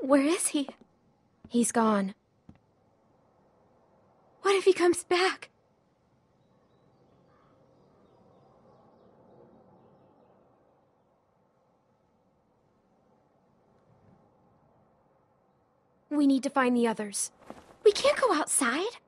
Where is he? He's gone. What if he comes back? We need to find the others. We can't go outside.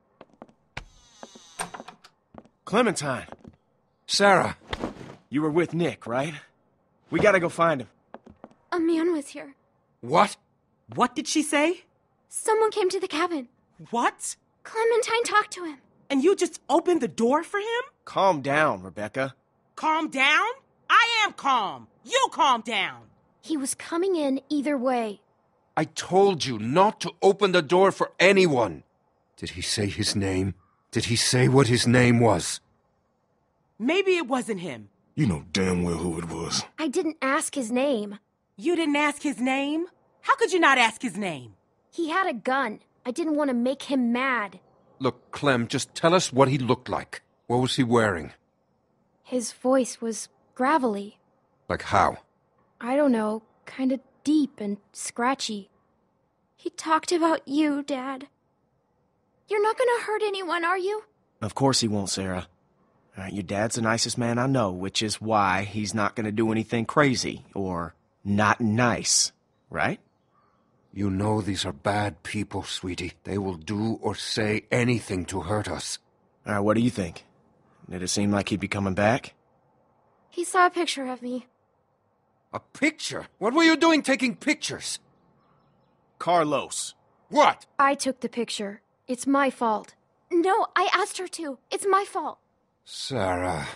Clementine. Sarah. You were with Nick, right? We gotta go find him. A man was here. What? What did she say? Someone came to the cabin. What? Clementine talked to him. And you just opened the door for him? Calm down, Rebecca. Calm down? I am calm. You calm down. He was coming in either way. I told you not to open the door for anyone. Did he say his name? Did he say what his name was? Maybe it wasn't him. You know damn well who it was. I didn't ask his name. You didn't ask his name? How could you not ask his name? He had a gun. I didn't want to make him mad. Look, Clem, just tell us what he looked like. What was he wearing? His voice was gravelly. Like how? I don't know, kind of deep and scratchy. He talked about you, Dad. You're not gonna hurt anyone, are you? Of course he won't, Sarah. Your dad's the nicest man I know, which is why he's not gonna do anything crazy or not nice, right? You know these are bad people, sweetie. They will do or say anything to hurt us. What do you think? Did it seem like he'd be coming back? He saw a picture of me. A picture? What were you doing taking pictures? Carlos. What? I took the picture. It's my fault. No, I asked her to. It's my fault. Sarah.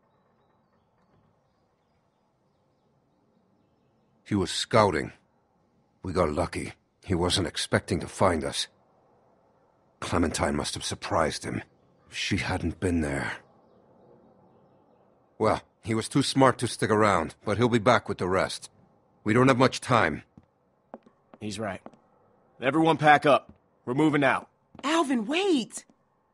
He was scouting. We got lucky. He wasn't expecting to find us. Clementine must have surprised him. If she hadn't been there. Well, he was too smart to stick around, but he'll be back with the rest. We don't have much time. He's right. Everyone pack up. We're moving out. Alvin, wait!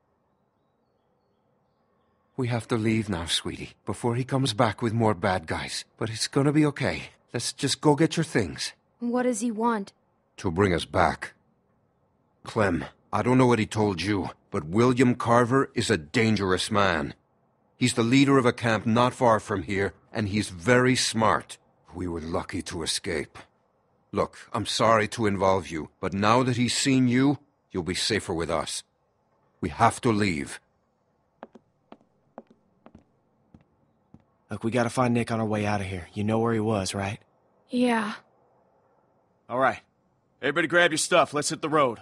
We have to leave now, sweetie, before he comes back with more bad guys. But it's gonna be okay. Let's just go get your things. What does he want? To bring us back. Clem, I don't know what he told you, but William Carver is a dangerous man. He's the leader of a camp not far from here, and he's very smart. We were lucky to escape. Look, I'm sorry to involve you, but now that he's seen you, you'll be safer with us. We have to leave. Look, we gotta find Nick on our way out of here. You know where he was, right? Yeah. All right. Everybody grab your stuff. Let's hit the road.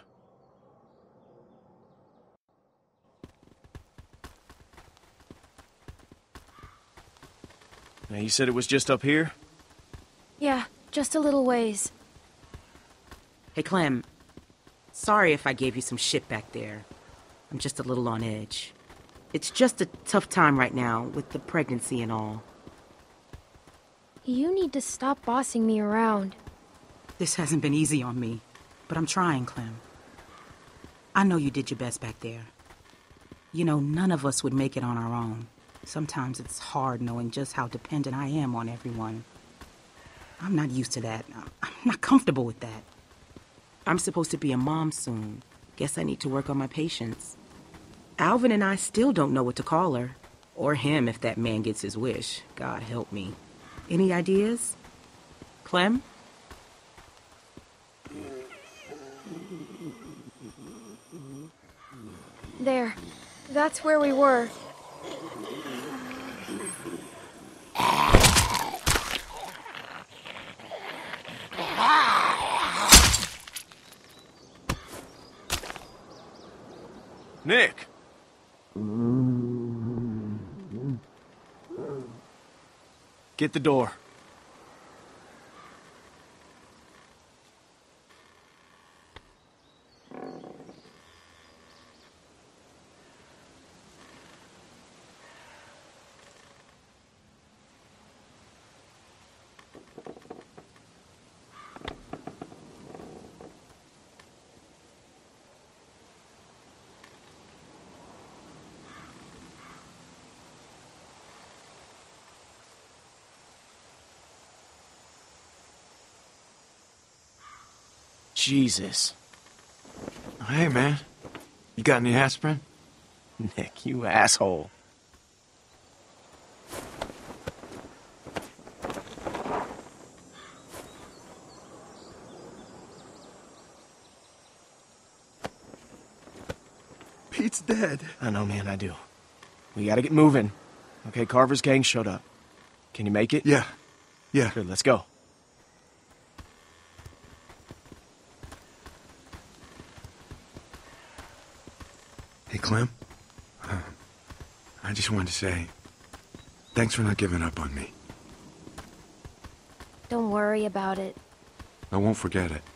Now, you said it was just up here? Yeah, just a little ways. Hey, Clem. Sorry if I gave you some shit back there. I'm just a little on edge. It's just a tough time right now with the pregnancy and all. You need to stop bossing me around. This hasn't been easy on me, but I'm trying, Clem. I know you did your best back there. You know, none of us would make it on our own. Sometimes it's hard knowing just how dependent I am on everyone. I'm not used to that. I'm not comfortable with that. I'm supposed to be a mom soon. Guess I need to work on my patience. Alvin and I still don't know what to call her. Or him if that man gets his wish. God help me. Any ideas? Clem? There. That's where we were. Nick! Get the door. Jesus. Hey, man. You got any aspirin? Nick, you asshole. Pete's dead. I know, man, I do. We gotta get moving. Okay, Carver's gang showed up. Can you make it? Yeah. Good, let's go. Hey, Clem. I just wanted to say, thanks for not giving up on me. Don't worry about it. I won't forget it.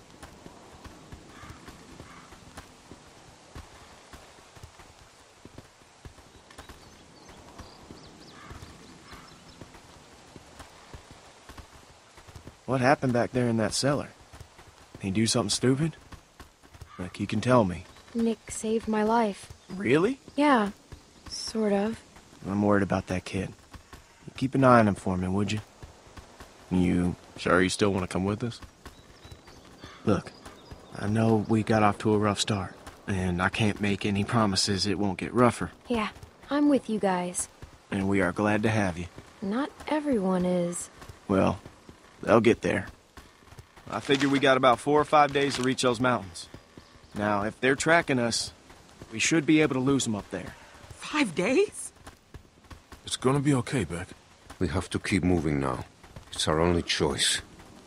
What happened back there in that cellar? Did he do something stupid? Look, you can tell me. Nick saved my life. Really? Yeah, sort of. I'm worried about that kid. Keep an eye on him for me, would you? You sure you still want to come with us? Look, I know we got off to a rough start, and I can't make any promises it won't get rougher. Yeah, I'm with you guys. And we are glad to have you. Not everyone is. Well, they'll get there. I figure we got about 4 or 5 days to reach those mountains. Now, if they're tracking us, we should be able to lose them up there. 5 days? It's gonna be okay, Beck. We have to keep moving now. It's our only choice.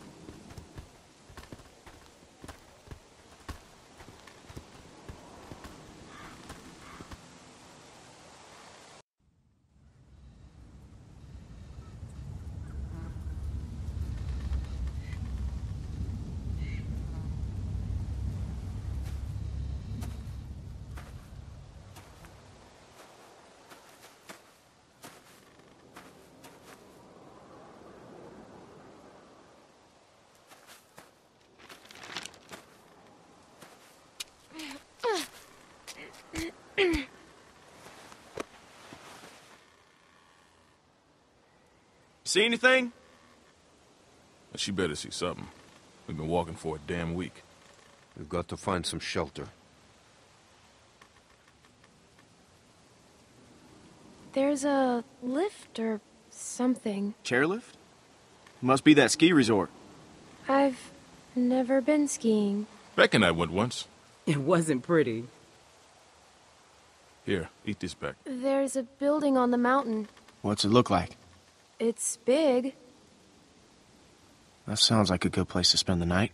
See anything? She better see something. We've been walking for a damn week. We've got to find some shelter. There's a lift or something. Chairlift? Must be that ski resort. I've never been skiing. Beck and I went once. It wasn't pretty. Here, eat this, Beck. There's a building on the mountain. What's it look like? It's big. That sounds like a good place to spend the night.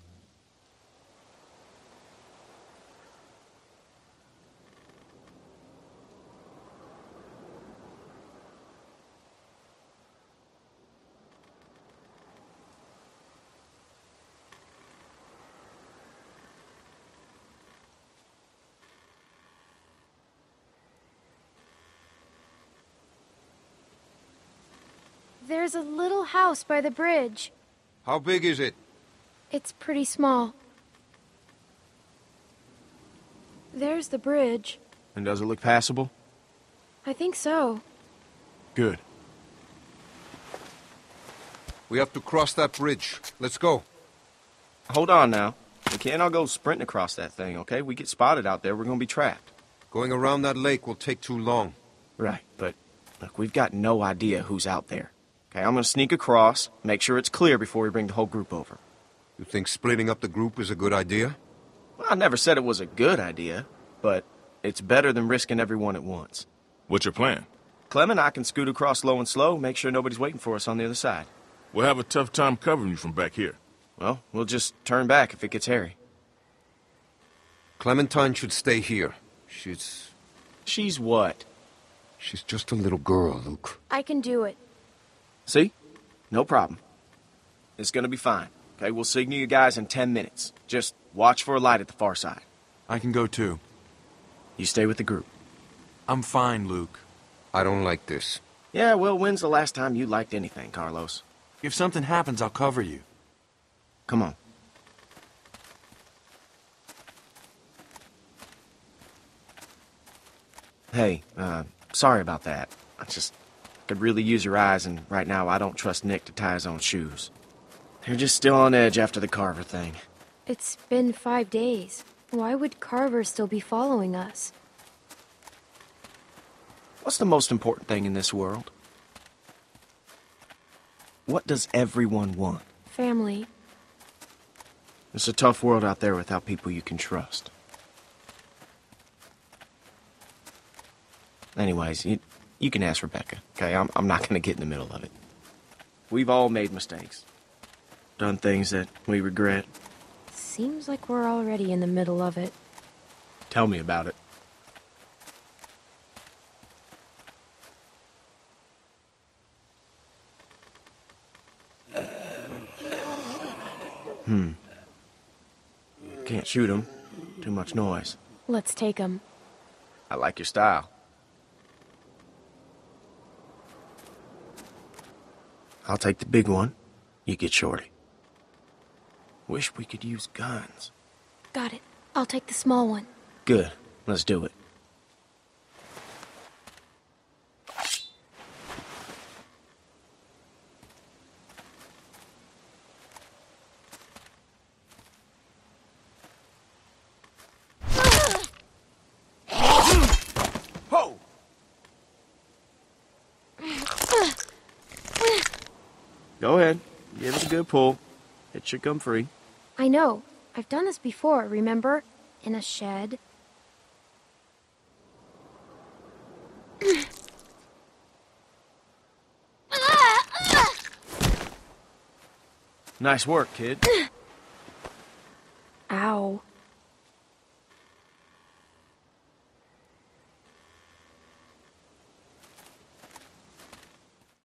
There's a little house by the bridge. How big is it? It's pretty small. There's the bridge. And does it look passable? I think so. Good. We have to cross that bridge. Let's go. Hold on now. We can't all go sprinting across that thing, okay? We get spotted out there, we're gonna be trapped. Going around that lake will take too long. Right, but look, we've got no idea who's out there. Okay, I'm gonna sneak across, make sure it's clear before we bring the whole group over. You think splitting up the group is a good idea? Well, I never said it was a good idea, but it's better than risking everyone at once. What's your plan? Clem and I can scoot across low and slow, make sure nobody's waiting for us on the other side. We'll have a tough time covering you from back here. Well, we'll just turn back if it gets hairy. Clementine should stay here. She's what? She's just a little girl, Luke. I can do it. See? No problem. It's gonna be fine. Okay, we'll signal you guys in 10 minutes. Just watch for a light at the far side. I can go too. You stay with the group. I'm fine, Luke. I don't like this. Yeah, well, when's the last time you liked anything, Carlos? If something happens, I'll cover you. Come on. Hey, sorry about that. I just could really use your eyes, and right now I don't trust Nick to tie his own shoes. They're just still on edge after the Carver thing. It's been 5 days. Why would Carver still be following us? What's the most important thing in this world? What does everyone want? Family. It's a tough world out there without people you can trust. Anyways, you can ask Rebecca, okay? I'm not gonna get in the middle of it. We've all made mistakes. Done things that we regret. Seems like we're already in the middle of it. Tell me about it. Can't shoot him. Too much noise. Let's take him. I like your style. I'll take the big one. You get Shorty. Wish we could use guns. Got it. I'll take the small one. Good. Let's do it. Ho! Go ahead. Give it a good pull. It should come free. I know. I've done this before, remember? In a shed. Nice work, kid.